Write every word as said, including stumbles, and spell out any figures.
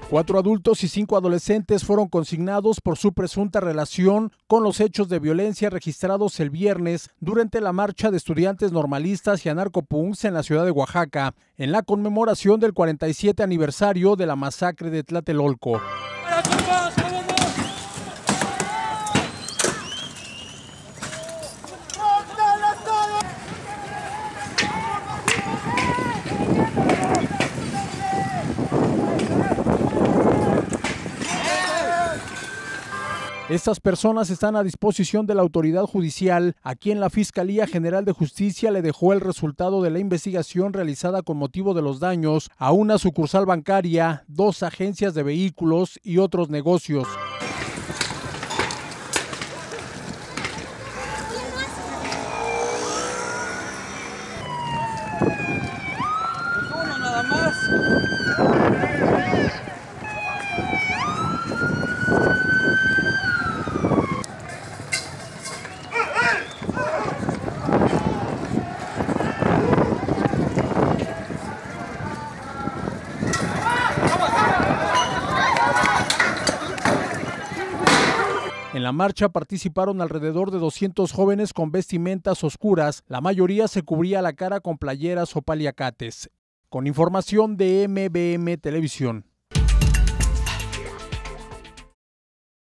Cuatro adultos y cinco adolescentes fueron consignados por su presunta relación con los hechos de violencia registrados el viernes durante la marcha de estudiantes normalistas y anarcopunks en la ciudad de Oaxaca, en la conmemoración del cuarenta y siete aniversario de la masacre de Tlatelolco. Estas personas están a disposición de la autoridad judicial, a quien la Fiscalía General de Justicia le dejó el resultado de la investigación realizada con motivo de los daños a una sucursal bancaria, dos agencias de vehículos y otros negocios. Uno nada más. En la marcha participaron alrededor de doscientos jóvenes con vestimentas oscuras, la mayoría se cubría la cara con playeras o paliacates. Con información de M B M Televisión.